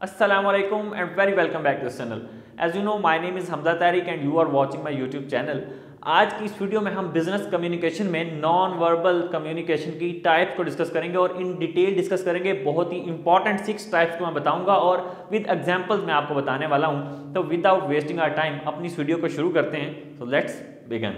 Assalamualaikum and very welcome back to this channel. As you know, my name is Hamza Tariq and you are watching my YouTube channel. आज की इस video में हम business communication में non verbal communication की types को discuss करेंगे और इन डिटेल डिस्कस करेंगे। बहुत ही इंपॉर्टेंट 6 टाइप्स को मैं बताऊंगा और विद एग्जांपल्स मैं आपको बताने वाला हूं। तो विदाउट वेस्टिंग आवर टाइम अपनी इस वीडियो को शुरू करते हैं। तो let's begin.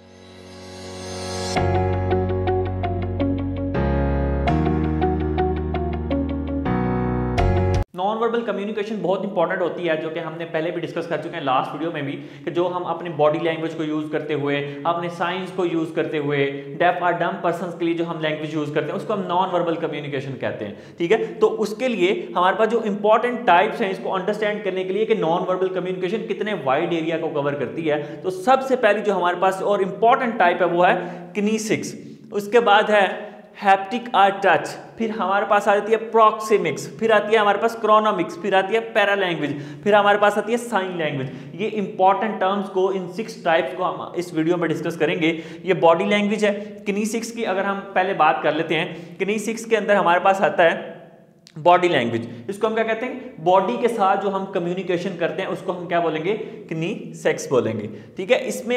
Non verbal communication बहुत इंपॉर्टेंट होती है, जो कि हमने पहले भी डिस्कस कर चुके हैं लास्ट वीडियो में भी, कि जो हम अपने बॉडी लैंग्वेज को यूज़ करते हुए, अपने साइंस को यूज़ करते हुए, डेफ और डम पर्सन्स के लिए जो हम लैंग्वेज यूज़ करते हैं उसको हम नॉन वर्बल कम्युनिकेशन कहते हैं। ठीक है, तो उसके लिए हमारे पास जो इंपॉर्टेंट टाइप्स हैं इसको अंडरस्टैंड करने के लिए कि नॉन वर्बल कम्युनिकेशन कितने वाइड एरिया को कवर करती है, तो सबसे पहली जो हमारे पास और इंपॉर्टेंट टाइप है वो है किनेसिक्स। उसके बाद है हैप्टिक और टच, फिर हमारे पास आ जाती है प्रॉक्सिमिक्स, फिर आती है हमारे पास क्रोनोमिक्स, फिर आती है पैरा लैंग्वेज, फिर हमारे पास आती है साइन लैंग्वेज। ये इंपॉर्टेंट टर्म्स को, इन 6 टाइप्स को हम इस वीडियो में डिस्कस करेंगे। ये बॉडी लैंग्वेज है। किनेसिक्स की अगर हम पहले बात कर लेते हैं, किनेसिक्स के अंदर हमारे पास आता है बॉडी लैंग्वेज। इसको हम क्या कहते हैं? बॉडी के साथ जो हम कम्युनिकेशन करते हैं उसको हम क्या बोलेंगे? किनेसिक्स बोलेंगे। ठीक है, इसमें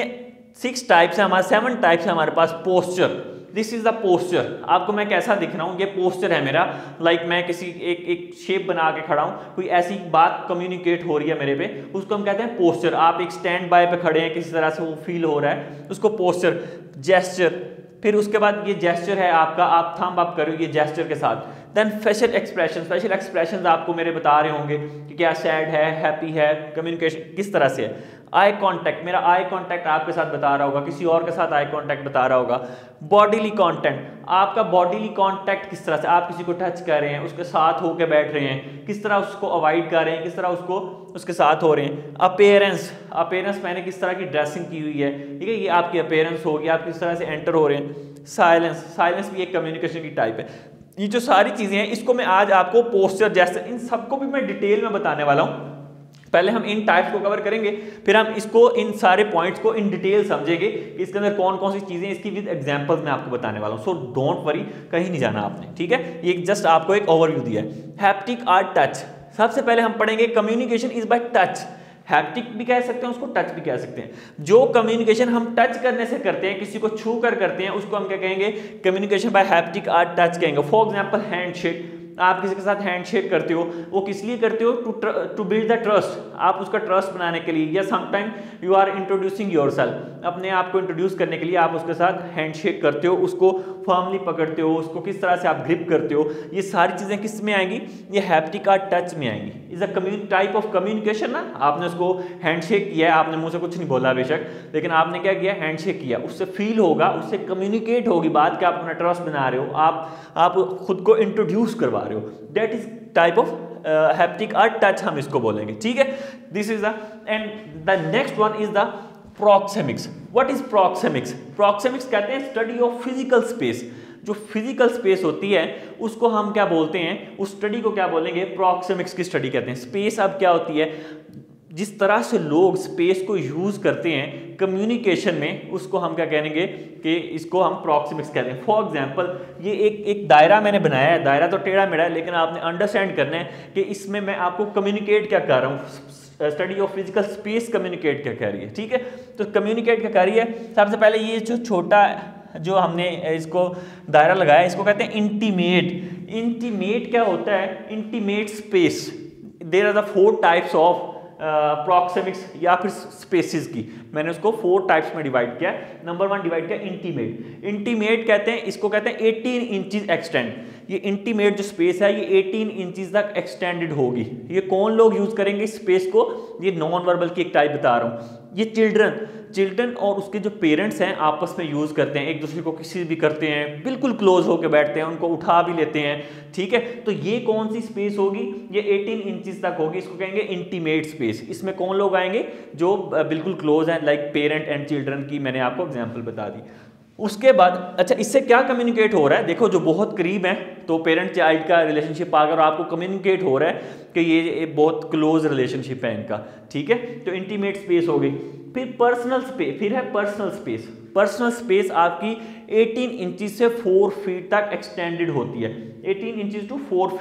6 टाइप्स है, हमारे 7 टाइप्स है हमारे पास। Posture, this is the posture. आपको मैं कैसा दिख रहा हूँ, ये पोस्चर है मेरा। लाइक मैं किसी एक शेप बना के खड़ा हूँ, कोई ऐसी बात कम्युनिकेट हो रही है मेरे पे, उसको हम कहते हैं पोस्चर। आप एक स्टैंड बाय पे खड़े हैं, किसी तरह से वो फील हो रहा है, उसको पोस्चर। जेस्चर, फिर उसके बाद ये जेस्चर है आपका, आप थंब अप करो ये जेस्चर के साथ। Then facial expression, facial expression आपको मेरे बता रहे होंगे कि क्या सैड है, हैप्पी है, कम्युनिकेशन किस तरह से है। आई कांटेक्ट, मेरा आई कांटेक्ट आपके साथ बता रहा होगा, किसी और के साथ आई कांटेक्ट बता रहा होगा। बॉडीली कांटेक्ट, आपका बॉडीली कांटेक्ट किस तरह से, आप किसी को टच कर रहे हैं, उसके साथ होकर बैठ रहे हैं, किस तरह उसको अवॉइड कर रहे हैं, किस तरह उसको उसके साथ हो रहे हैं। अपीयरेंस, अपीयरेंस मैंने किस तरह की ड्रेसिंग की हुई है, ठीक है, ये आपकी अपीयरेंस होगी, आप किस तरह से एंटर हो रहे हैं। साइलेंस, साइलेंस भी एक कम्युनिकेशन की टाइप है। ये जो सारी चीजें हैं इसको मैं आज आपको पोस्चर, जैसे इन सबको भी मैं डिटेल में बताने वाला हूं। पहले हम इन टाइप्स को कवर करेंगे, फिर हम इसको, इन सारे पॉइंट्स को इन डिटेल समझेंगे कि इसके अंदर कौन कौन सी चीजें, इसकी विद एग्जांपल्स मैं आपको बताने वाला हूं। सो डोंट वरी, कहीं नहीं जाना आपने। ठीक है, ये जस्ट आपको एक ओवरव्यू दिया है। हैप्टिक और टच, सबसे पहले हम पढ़ेंगे communication is by touch. Haptic भी कह सकते हैं उसको, टच भी कह सकते हैं। जो कम्युनिकेशन हम टच करने से करते हैं, किसी को छू कर करते हैं, उसको हम क्या कहेंगे? कम्युनिकेशन बाय हैप्टिक और टच कहेंगे। फॉर एग्जांपल हैंडशेक, आप किसी के साथ हैंडशेक करते हो, वो किस लिए करते हो? टू बिल्ड द ट्रस्ट, आप उसका ट्रस्ट बनाने के लिए, या sometime you are introducing yourself, अपने आप को इंट्रोड्यूस करने के लिए आप उसके साथ हैंडशेक करते हो, उसको फर्मली पकड़ते हो, उसको किस तरह से आप ग्रिप करते हो। ये सारी चीजें किस में आएंगी? ये हैप्टिक और टच में आएंगी। Is a type of communication ना। आपने उसको हैंडशेक किया है, आपने मुंह से कुछ नहीं बोला बेशक, लेकिन आपने क्या किया? हैंडशेक किया, उससे फील होगा, उससे कम्युनिकेट होगी बात कि आप अपना ट्रस्ट बना रहे हो, आप खुद को इंट्रोड्यूस करवा रहे हो। That is type of haptic और टच, हम इसको बोलेंगे। ठीक है, this is the end the next one is the proxemics. What is proxemics? Proxemics कहते हैं स्टडी ऑफ फिजिकल स्पेस। जो फिजिकल स्पेस होती है उसको हम क्या बोलते हैं? उस स्टडी को क्या बोलेंगे? प्रॉक्सिमिक्स की स्टडी कहते हैं। स्पेस अब क्या होती है? जिस तरह से लोग स्पेस को यूज करते हैं कम्युनिकेशन में, उसको हम क्या कहेंगे? कि इसको हम प्रॉक्सिमिक्स कहते हैं। फॉर एग्जांपल, ये एक दायरा मैंने बनाया है, दायरा तो टेढ़ा मेढ़ा है, लेकिन आपने अंडरस्टैंड करना है कि इसमें मैं आपको कम्युनिकेट क्या कर रहा हूँ। Study of physical space communicate क्या कह रही है। ठीक है, तो कम्युनिकेट क्या कर रही है? सबसे पहले ये जो छोटा जो हमने इसको दायरा लगाया, इसको कहते हैं इंटीमेट। इंटीमेट क्या होता है? Intimate space. There are the 4 types of proxemics या फिर स्पेसिस की। मैंने उसको 4 टाइप्स में डिवाइड किया। नंबर 1 डिवाइड किया इंटीमेट। इंटीमेट कहते हैं, इसको कहते हैं 18 इंचेस एक्सटेंड। ये इंटीमेट जो स्पेस है ये 18 इंचेस तक एक्सटेंडेड होगी। ये कौन लोग यूज करेंगे स्पेस को? ये नॉन वर्बल की एक टाइप बता रहा हूँ। ये चिल्ड्रन और उसके जो पेरेंट्स हैं आपस में यूज करते हैं, एक दूसरे को किसी भी करते हैं, बिल्कुल क्लोज होकर बैठते हैं, उनको उठा भी लेते हैं। ठीक है, तो ये कौन सी स्पेस होगी? ये 18 इंचेस तक होगी, इसको कहेंगे इंटीमेट स्पेस। इसमें कौन लोग आएंगे? जो बिल्कुल क्लोज हैं, लाइक पेरेंट एंड चिल्ड्रन की मैंने आपको एग्जांपल बता दी। उसके बाद अच्छा, इससे क्या कम्युनिकेट हो रहा है? देखो, जो बहुत करीब है, तो पेरेंट चाइल्ड का रिलेशनशिप अगर आपको कम्युनिकेट हो रहा है कि ये बहुत क्लोज रिलेशनशिप है इनका। ठीक है, तो इंटीमेट स्पेस हो गई। फिर पर्सनल स्पेस, फिर है पर्सनल स्पेस। पर्सनल स्पेस आपकी 18 इंचेस से 4 फीट तक एक्सटेंडेड होती है। 18 इंचेस टू 4 फीट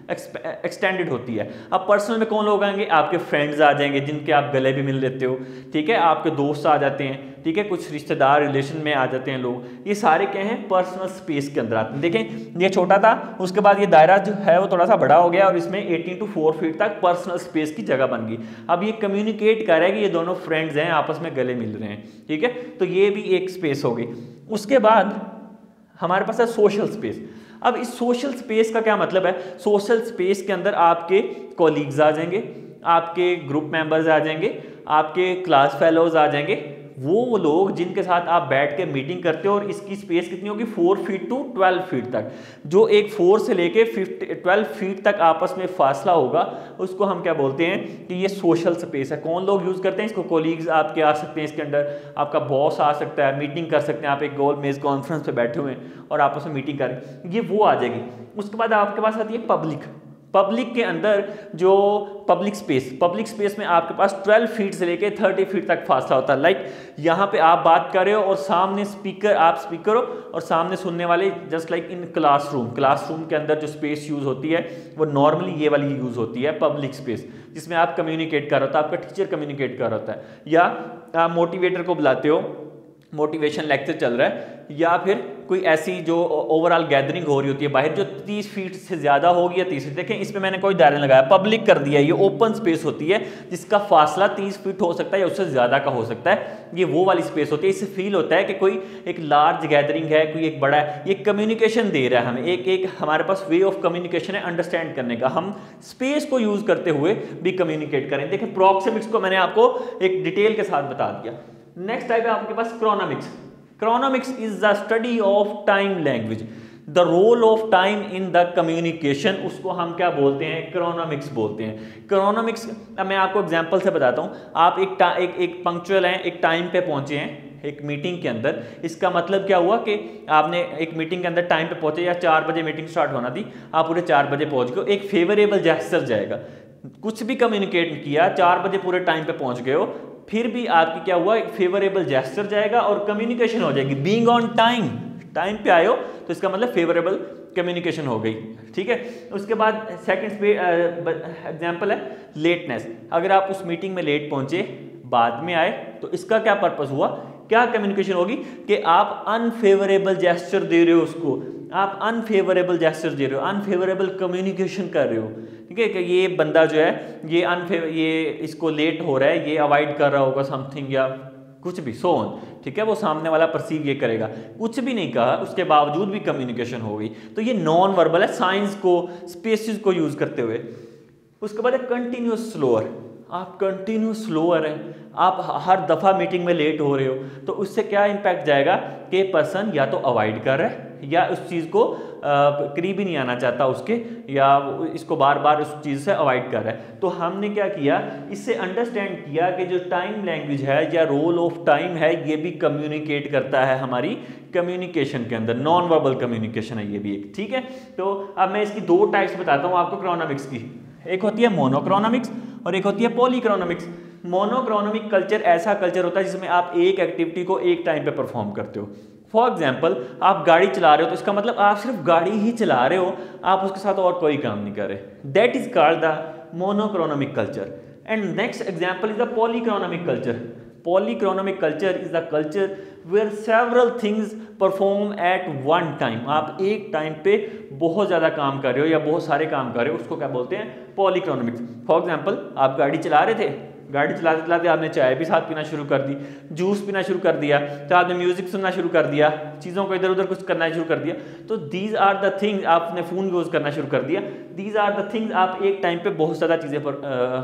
एक्सटेंडेड होती है। अब पर्सनल में कौन लोग आएंगे, आपके फ्रेंड्स आ जाएंगे जिनके आप गले भी मिल लेते हो, ठीक है, आपके दोस्त आ जाते हैं, ठीक है, कुछ रिश्तेदार रिलेशन में आ जाते हैं लोग, ये सारे क्या हैं पर्सनल स्पेस के अंदर आते हैं। देखें ये छोटा था, उसके बाद ये दायरा जो है वो थोड़ा सा बड़ा हो गया और इसमें 18 to 4 फीट तक पर्सनल स्पेस की जगह बन गई। अब ये कम्युनिकेट कर रहा है कि ये दोनों फ्रेंड्स हैं, आपस में गले मिल रहे हैं, ठीक है, तो ये भी एक स्पेस हो गई। उसके बाद हमारे पास है सोशल स्पेस। अब इस सोशल स्पेस का क्या मतलब है, सोशल स्पेस के अंदर आपके कॉलीग्स आ जाएंगे, आपके ग्रुप मेंबर्स आ जाएंगे, आपके क्लास फेलोज आ जाएंगे, वो लोग जिनके साथ आप बैठ के मीटिंग करते हो। और इसकी स्पेस कितनी होगी, 4 फीट टू 12 फीट तक। जो एक 4 से लेके 12 फीट तक आपस में फासला होगा उसको हम क्या बोलते हैं कि ये सोशल स्पेस है। कौन लोग यूज करते हैं इसको, कोलीग्स आपके आ सकते हैं इसके अंदर, आपका बॉस आ सकता है, मीटिंग कर सकते हैं, आप एक गोल मेज कॉन्फ्रेंस पे बैठे हुए हैं और आपस में मीटिंग कर रहे हैं, ये वो आ जाएगी। उसके बाद आपके पास आती है पब्लिक। पब्लिक के अंदर जो पब्लिक स्पेस में आपके पास 12 फीट से लेके 30 फीट तक फासला होता है। लाइक यहाँ पे आप बात कर रहे हो और सामने आप स्पीकर हो और सामने सुनने वाले, जस्ट लाइक इन क्लासरूम के अंदर जो स्पेस यूज होती है वो नॉर्मली ये वाली यूज होती है पब्लिक स्पेस, जिसमें आप कम्युनिकेट कर रहे होता है, आपका टीचर कम्युनिकेट कर रहा होता है, या आप मोटिवेटर को बुलाते हो, मोटिवेशन लेक्चर चल रहा है, या फिर कोई ऐसी जो ओवरऑल गैदरिंग हो रही होती है बाहर जो 30 फीट से ज़्यादा होगी या 30 फीट। देखें इसमें मैंने कोई दायरा लगाया, पब्लिक कर दिया, ये ओपन स्पेस होती है जिसका फासला 30 फीट हो सकता है या उससे ज़्यादा का हो सकता है, ये वो वाली स्पेस होती है। इससे फील होता है कि कोई एक लार्ज गैदरिंग है, कोई एक बड़ा है, ये कम्युनिकेशन दे रहा है हमें, एक हमारे पास वे ऑफ कम्युनिकेशन है अंडरस्टैंड करने का, हम स्पेस को यूज़ करते हुए भी कम्युनिकेट करें। देखें प्रॉक्सिमिक्स को मैंने आपको एक डिटेल के साथ बता दिया। नेक्स्ट टाइप है आपके पास chronemics. Chronemics is the study of time language, the role of time in the communication, उसको हम क्या बोलते हैं, क्रोनोमिक्स बोलते हैं। क्रोनोमिक्स अब मैं आपको एग्जांपल से बताता हूँ। आप एक पंक्चुअल हैं, एक टाइम पे पहुंचे हैं एक मीटिंग के अंदर, इसका मतलब क्या हुआ कि आपने एक मीटिंग के अंदर टाइम पे पहुंचे, या 4 बजे मीटिंग स्टार्ट होना थी, आप पूरे 4 बजे पहुंच गए, एक फेवरेबल जेस्चर जाएगा, कुछ भी कम्युनिकेट किया, 4 बजे पूरे टाइम पे पहुंच गए हो, फिर भी आपकी क्या हुआ, एक फेवरेबल जेस्चर जाएगा और कम्युनिकेशन हो जाएगी। बीइंग ऑन टाइम पे आए हो तो इसका मतलब फेवरेबल कम्युनिकेशन हो गई, ठीक है। उसके बाद सेकंड एग्जांपल है लेटनेस। अगर आप उस मीटिंग में लेट पहुंचे, बाद में आए, तो इसका क्या पर्पस हुआ, क्या कम्युनिकेशन होगी कि आप अनफेवरेबल जेस्चर दे रहे हो उसको, आप अनफेवरेबल जेस्चर दे रहे हो, अनफेवरेबल कम्युनिकेशन कर रहे हो, ठीक है, कि ये बंदा जो है ये इसको लेट हो रहा है, ये अवॉइड कर रहा होगा समथिंग या कुछ भी सो ऑन, ठीक है, वो सामने वाला परसीव ये करेगा। कुछ भी नहीं कहा उसके बावजूद भी कम्युनिकेशन हो गई, तो ये नॉन वर्बल है साइंस को, स्पेसिस को यूज करते हुए। उसके बाद है कंटिन्यूस स्लोअर। आप कंटिन्यूस स्लोअर हैं, आप हर दफ़ा मीटिंग में लेट हो रहे हो, तो उससे क्या इम्पैक्ट जाएगा कि पर्सन या तो अवॉइड कर रहा है या उस चीज़ को करीब ही नहीं आना चाहता उसके, या इसको बार बार उस चीज़ से अवॉइड कर रहा है। तो हमने क्या किया, इससे अंडरस्टैंड किया कि जो टाइम लैंग्वेज है या रोल ऑफ टाइम है, ये भी कम्युनिकेट करता है हमारी कम्युनिकेशन के अंदर, नॉन वर्बल कम्युनिकेशन है ये भी एक, ठीक है। तो अब मैं इसकी 2 टाइप्स बताता हूँ आपको क्रोनोमिक्स की। एक होती है मोनोक्रोनोमिक्स और एक होती है पॉलीक्रोनोमिक्स। मोनोक्रोनोमिक कल्चर ऐसा कल्चर होता है जिसमें आप एक एक्टिविटी को एक टाइम पे परफॉर्म करते हो। फॉर एग्जाम्पल आप गाड़ी चला रहे हो, तो इसका मतलब आप सिर्फ गाड़ी ही चला रहे हो, आप उसके साथ और कोई काम नहीं कर रहे। That is called the monochronemic culture. And next example is the polychronemic culture. Polychronemic culture is the culture where several things perform at one time. आप एक टाइम पे बहुत ज़्यादा काम कर रहे हो या बहुत सारे काम कर रहे हो, उसको क्या बोलते हैं, पॉलीक्रोनोमिक्स। फॉर एग्जाम्पल आप गाड़ी चला रहे थे, गाड़ी चलाते चलाते आपने चाय भी साथ पीना शुरू कर दी, जूस पीना शुरू कर दिया, तो आपने म्यूजिक सुनना शुरू कर दिया, चीज़ों को इधर उधर कुछ करना शुरू कर दिया। तो दीज आर द थिंग्स, आपने फ़ोन यूज़ करना शुरू कर दिया, दीज आर द थिंग्स, आप एक टाइम पे बहुत ज़्यादा चीज़ें पर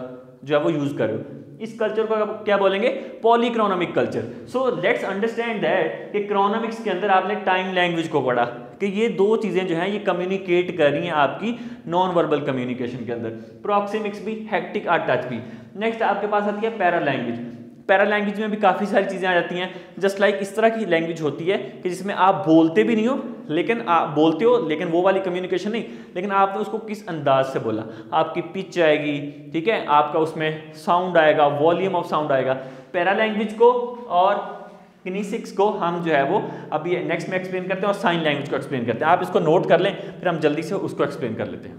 जो है वो यूज़ कर रहे हो। इस कल्चर को क्या बोलेंगे, polychronemic culture. So let's understand that कि क्रोनोमिक्स के अंदर आपने टाइम लैंग्वेज को पढ़ा कि ये 2 चीज़ें जो हैं ये कम्युनिकेट कर रही हैं आपकी नॉन वर्बल कम्युनिकेशन के अंदर। प्रॉक्सिमिक्स भी, हेक्टिक और टच भी। नेक्स्ट आपके पास आती है पैरा लैंग्वेज। पैरा लैंग्वेज में भी काफ़ी सारी चीज़ें आ जाती हैं। जस्ट लाइक इस तरह की लैंग्वेज होती है कि जिसमें आप बोलते भी नहीं हो, लेकिन आप बोलते हो, लेकिन वो वाली कम्युनिकेशन नहीं, लेकिन आपने उसको किस अंदाज से बोला, आपकी पिच आएगी, ठीक है, आपका उसमें साउंड आएगा, वॉल्यूम ऑफ साउंड आएगा। पैरा लैंग्वेज को और किनेसिक्स को हम जो है वो अभी नेक्स्ट में एक्सप्लेन करते हैं और साइन लैंग्वेज को एक्सप्लेन करते हैं। आप इसको नोट कर लें, फिर हम जल्दी से उसको एक्सप्लेन कर लेते हैं।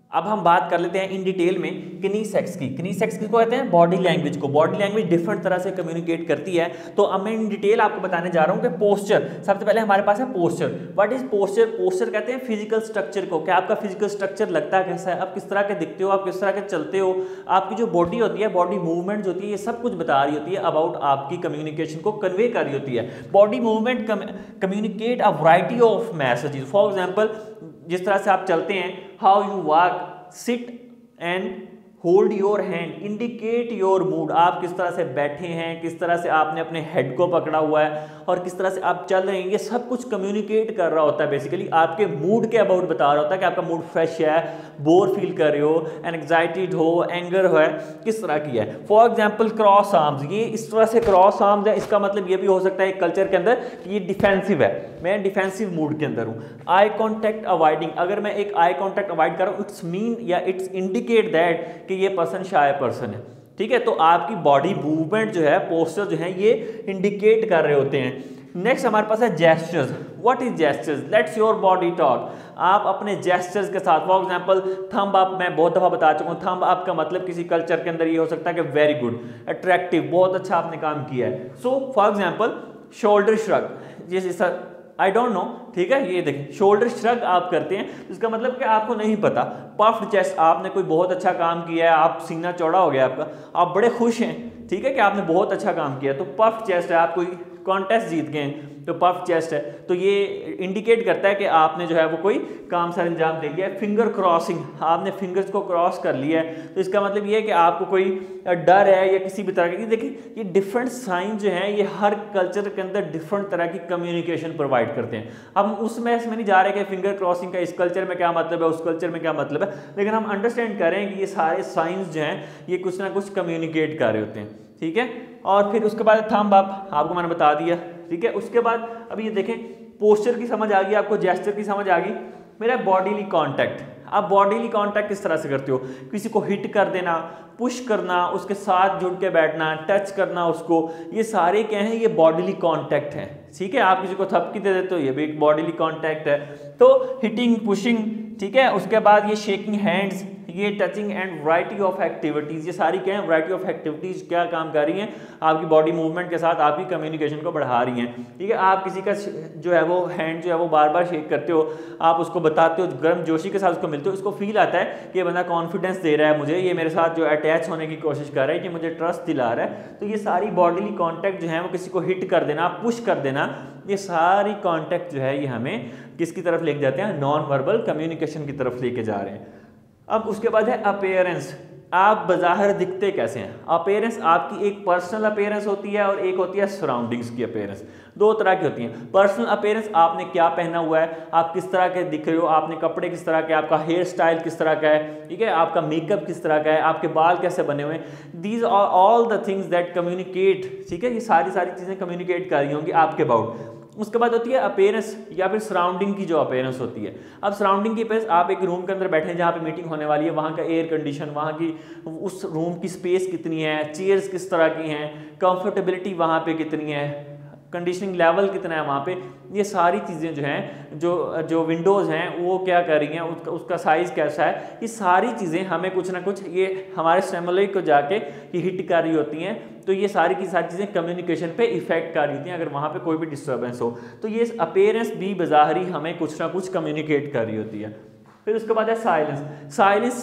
अब हम बात कर लेते हैं इन डिटेल में किनेसिक्स की। किनेसिक्स किसको कहते हैं? बॉडी लैंग्वेज को। बॉडी लैंग्वेज डिफरेंट तरह से कम्युनिकेट करती है। तो अब मैं इन डिटेल आपको बताने जा रहा हूं कि पोस्चर, सबसे पहले हमारे पास है posture. What is posture? Posture कहते हैं फिजिकल स्ट्रक्चर को, कि आपका फिजिकल स्ट्रक्चर लगता कैसा है, आप किस तरह के दिखते हो, आप किस तरह के चलते हो, आपकी जो बॉडी होती है, बॉडी मूवमेंट होती है, ये सब कुछ बता रही होती है अबाउट आपकी कम्युनिकेशन को कन्वे कर रही होती है। Body movement communicate a variety of messages. For example, जिस तरह से आप चलते हैं, how you walk, sit and hold your hand indicate your mood. आप किस तरह से बैठे हैं, किस तरह से आपने अपने हेड को पकड़ा हुआ है और किस तरह से आप चल रहे हैं, ये सब कुछ कम्युनिकेट कर रहा होता है। बेसिकली आपके मूड के अबाउट बता रहा होता है कि आपका मूड फ्रेश है, बोर फील कर रहे हो, एंग्जाइटेड हो, एंगर है, किस तरह की है। फॉर एग्जाम्पल क्रॉस आर्म्स, ये इस तरह से क्रॉस आर्म्स है, इसका मतलब ये भी हो सकता है कल्चर के अंदर कि ये डिफेंसिव है, मैं डिफेंसिव मूड के अंदर हूँ। आई कॉन्टैक्ट अवॉइडिंग, अगर मैं एक आई कॉन्टैक्ट अवॉइड कर रहा हूँ, इट्स मीन या इट्स इंडिकेट दैट कि ये पर्सन शाय पर्सन है। ठीक है, तो आपकी बॉडी मूवमेंट जो है, पोस्चर जो है, ये इंडिकेट कर रहे होते हैं। नेक्स्ट हमारे पास है gestures. What is gestures? Let's your body talk. आप अपने जेस्चर्स के साथ, फॉर एग्जांपल थंब अप, मैं बहुत दफा बता चुका हूँ, थंब अप का मतलब किसी कल्चर के अंदर ये हो सकता है कि वेरी गुड, अट्रैक्टिव, बहुत अच्छा आपने काम किया है। So for example shoulder shrug, जैसे आई डोंट नो, ठीक है, ये देखें शोल्डर श्रग आप करते हैं, इसका मतलब कि आपको नहीं पता। पफ्ड चेस्ट, आपने कोई बहुत अच्छा काम किया है, आप सीना चौड़ा हो गया आपका, आप बड़े खुश हैं, ठीक है, कि आपने बहुत अच्छा काम किया, तो पफ्ड चेस्ट है, आप कोई कॉन्टेस्ट जीत गए हैं तो पफ्ड चेस्ट है, तो ये इंडिकेट करता है कि आपने जो है वो कोई काम सर अंजाम दे दिया है। फिंगर क्रॉसिंग, आपने फिंगर्स को क्रॉस कर लिया है, तो इसका मतलब ये है कि आपको कोई डर है या किसी भी तरह की। देखिए ये डिफरेंट साइन जो हैं, ये हर कल्चर के अंदर डिफरेंट तरह की कम्युनिकेशन प्रोवाइड करते हैं। हम उसमें इसमें नहीं जा रहे कि फिंगर क्रॉसिंग का इस कल्चर में क्या मतलब है, उस कल्चर में क्या मतलब है, लेकिन हम अंडरस्टैंड करें कि ये सारे साइंस जो हैं ये कुछ ना कुछ कम्युनिकेट कर रहे होते हैं। ठीक है, और फिर उसके बाद थंब अप आपको मैंने बता दिया। ठीक है, उसके बाद अभी ये देखें, पोस्चर की समझ आ गई आपको, जेस्चर की समझ आ गई। मेरा बॉडीली कांटेक्ट, आप बॉडीली कांटेक्ट किस तरह से करते हो? किसी को हिट कर देना, पुश करना, उसके साथ जुड़ के बैठना, टच करना उसको, ये सारे क्या हैं? ये बॉडीली कांटेक्ट हैं। ठीक है, आप किसी को थपकी दे देते हो, ये भी एक बॉडीली कांटेक्ट है। तो हिटिंग, पुशिंग, ठीक है, उसके बाद ये शेकिंग हैंड्स, ये touching and variety of activities, ये सारी क्या है? वैरायटी ऑफ एक्टिविटीज़ क्या काम कर रही हैं? आपकी बॉडी मूवमेंट के साथ आपकी कम्युनिकेशन को बढ़ा रही हैं। ठीक है, आप किसी का जो है वो हैंड जो है वो बार बार शेक करते हो, आप उसको बताते हो, गर्म जोशी के साथ उसको मिलते हो, उसको फील आता है कि ये बंदा कॉन्फिडेंस दे रहा है मुझे, ये मेरे साथ जो अटैच होने की कोशिश कर रहा है, कि मुझे ट्रस्ट दिला रहा है। तो ये सारी बॉडीली कॉन्टैक्ट जो है वो किसी को हिट कर देना, पुश कर देना, ये सारी कॉन्टैक्ट जो है ये हमें किसकी तरफ लेके जाते हैं? नॉन वर्बल कम्युनिकेशन की तरफ लेके जा रहे हैं। अब उसके बाद है अपीयरेंस, आप बज़ाहिर दिखते कैसे हैं? अपीयरेंस आपकी एक पर्सनल अपीयरेंस होती है और एक होती है सराउंडिंग्स की अपीयरेंस। दो तरह की होती हैं। पर्सनल अपीयरेंस, आपने क्या पहना हुआ है, आप किस तरह के दिख रहे हो, आपने कपड़े किस तरह के, आपका हेयर स्टाइल किस तरह का है, ठीक है, आपका मेकअप किस तरह का है, आपके बाल कैसे बने हुए हैं। These are all the things that communicate, ठीक है, ये सारी चीज़ें कम्युनिकेट कर रही होंगी आपके अबाउट। उसके बाद होती है अपीयरेंस या फिर सराउंडिंग की जो अपीयरेंस होती है। अब सराउंडिंग की अपीयरेंस, आप एक रूम के अंदर बैठे हैं जहाँ पे मीटिंग होने वाली है, वहाँ का एयर कंडीशन, वहाँ की उस रूम की स्पेस कितनी है, चेयर्स किस तरह की हैं, कंफर्टेबिलिटी वहाँ पे कितनी है, कंडीशनिंग लेवल कितना है वहाँ पे, ये सारी चीज़ें जो हैं, जो विंडोज़ हैं वो क्या कर रही हैं, उसका साइज़ कैसा है, ये सारी चीज़ें हमें कुछ ना कुछ ये हमारे स्टिमुली को जाके ये हिट कर रही होती हैं। तो ये सारी की सारी चीज़ें कम्युनिकेशन पे इफेक्ट कर रही होती हैं अगर वहाँ पे कोई भी डिस्टर्बेंस हो। तो ये अपीयरेंस भी बज़ाहिरी हमें कुछ ना कुछ कम्युनिकेट कर रही होती है। फिर उसके बाद है साइलेंस। साइलेंस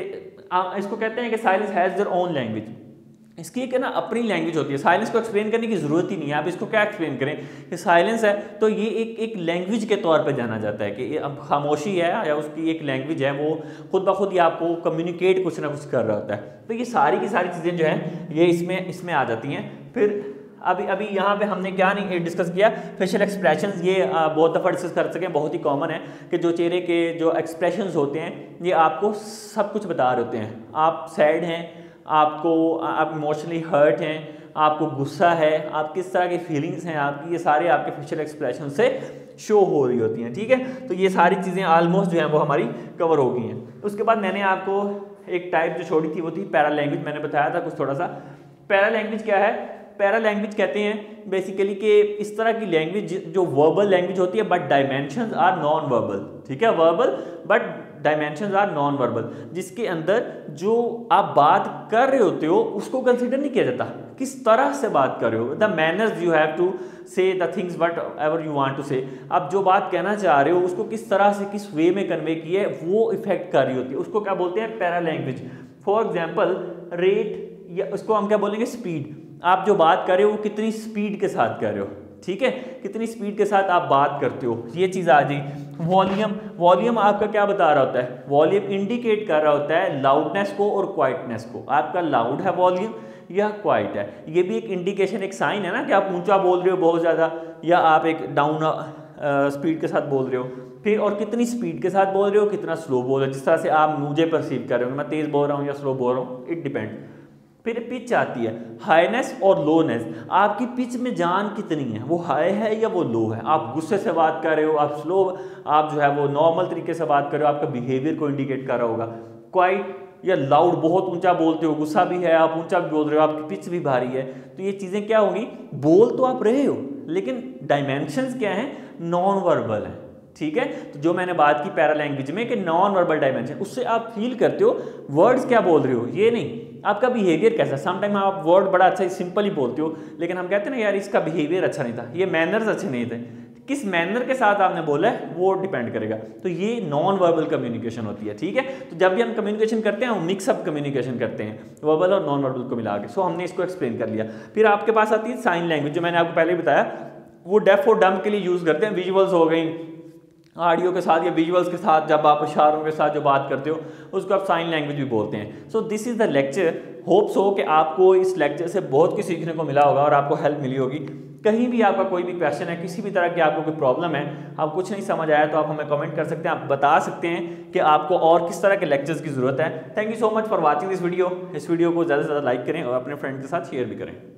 इसको कहते हैं कि silence has their own language, इसकी एक ना अपनी लैंग्वेज होती है। साइलेंस को एक्सप्लेन करने की ज़रूरत ही नहीं है, आप इसको क्या एक्सप्लेन करें कि साइलेंस है, तो ये एक लैंग्वेज के तौर पे जाना जाता है कि ये अब खामोशी है या उसकी एक लैंग्वेज है, वो खुद ब खुद ही आपको कम्युनिकेट कुछ ना कुछ कर रहा होता है। तो ये सारी की सारी चीज़ें जो हैं ये इसमें आ जाती हैं। फिर अभी यहाँ पे हमने क्या नहीं डिस्कस किया, फेशियल एक्सप्रेशंस, ये बहुत दफ़ा डिस्कस कर सकें, बहुत ही कॉमन है कि जो चेहरे के जो एक्सप्रेशंस होते हैं ये आपको सब कुछ बता रहे होते हैं। आप सैड हैं, आप इमोशनली हर्ट हैं, आपको गुस्सा है, आप किस तरह की फीलिंग्स हैं आपकी, ये सारे आपके फेशियल एक्सप्रेशन से शो हो रही होती हैं। ठीक है, तो ये सारी चीज़ें ऑलमोस्ट जो हैं वो हमारी कवर हो गई हैं। उसके बाद मैंने आपको एक टाइप जो छोड़ी थी वो थी पैरा लैंग्वेज, मैंने बताया था कुछ थोड़ा सा। पैरा लैंग्वेज क्या है? पैरा लैंग्वेज कहते हैं बेसिकली कि इस तरह की लैंग्वेज जो वर्बल लैंग्वेज होती है but dimensions are non verbal. ठीक है, verbal but dimensions are non verbal, जिसके अंदर जो आप बात कर रहे होते हो उसको कंसिडर नहीं किया जाता, किस तरह से बात कर रहे हो, the manners you have to say the things whatever you want to say, आप जो बात कहना चाह रहे हो उसको किस तरह से किस वे में कन्वे की है वो इफेक्ट कर रही होती है, उसको क्या बोलते हैं paralanguage. For example rate, या उसको हम क्या बोलेंगे स्पीड, आप जो बात कर रहे हो वो कितनी स्पीड के साथ कर रहे हो, ठीक है, कितनी स्पीड के साथ आप बात करते हो, ये चीज़ आ गई। वॉल्यूम, वॉल्यूम आपका क्या बता रहा होता है, वॉल्यूम इंडिकेट कर रहा होता है लाउडनेस को और क्वाइटनेस को, आपका लाउड है वॉल्यूम या क्वाइट है, ये भी एक इंडिकेशन, एक साइन है ना कि आप ऊंचा बोल रहे हो बहुत ज़्यादा या आप एक डाउन स्पीड के साथ बोल रहे हो। फिर और कितनी स्पीड के साथ बोल रहे हो, कितना स्लो बोल रहे हो, जिस तरह से आप मुझे परसीव कर रहे हो, मैं तेज़ बोल रहा हूँ या स्लो बोल रहा हूँ, इट डिपेंड। फिर पिच आती है, हाईनेस और लोनेस, आपकी पिच में जान कितनी है, वो हाई है या वो लो है, आप गुस्से से बात कर रहे हो, आप स्लो, आप जो है वो नॉर्मल तरीके से बात कर रहे हो, आपका बिहेवियर को इंडिकेट कर रहा होगा। क्वाइट या लाउड, बहुत ऊंचा बोलते हो, गुस्सा भी है, आप ऊंचा भी बोल रहे हो, आपकी पिच भी भारी है, तो ये चीज़ें क्या होंगी, बोल तो आप रहे हो लेकिन डायमेंशंस क्या हैं, नॉन वर्बल है, ठीक है। तो जो मैंने बात की पैरा लैंग्वेज में कि नॉन वर्बल डायमेंशन, उससे आप फील करते हो वर्ड्स क्या बोल रहे हो, ये नहीं आपका बिहेवियर कैसा। समटाइम आप वर्ड बड़ा अच्छा सिंपल ही बोलते हो लेकिन हम कहते हैं ना यार इसका बिहेवियर अच्छा नहीं था, ये मैनर्स अच्छे नहीं थे, किस मैनर के साथ आपने बोला है वो डिपेंड करेगा। तो ये नॉन वर्बल कम्युनिकेशन होती है, ठीक है। तो जब भी हम कम्युनिकेशन करते हैं हम मिक्सअप कम्युनिकेशन करते हैं, वर्बल और नॉन वर्बल को मिला के। सो हमने इसको एक्सप्लेन कर लिया। फिर आपके पास आती है साइन लैंग्वेज, जो मैंने आपको पहले ही बताया, वो डेफ और डम्ब के लिए यूज़ करते हैं। विजुअल्स हो गई, ऑडियो के साथ या विजुअल्स के साथ जब आप इशारों के साथ जो बात करते हो उसको आप साइन लैंग्वेज भी बोलते हैं। So this is the lecture, hopes हो कि आपको इस लेक्चर से बहुत कुछ सीखने को मिला होगा और आपको हेल्प मिली होगी। कहीं भी आपका कोई भी क्वेश्चन है, किसी भी तरह की आपको कोई प्रॉब्लम है, आप कुछ नहीं समझ आया तो आप हमें कमेंट कर सकते हैं, आप बता सकते हैं कि आपको और किस तरह के लेक्चर्स की ज़रूरत है। Thank you so much for watching this video. इस वीडियो को ज़्यादा से ज़्यादा लाइक करें और अपने फ्रेंड के साथ शेयर भी करें।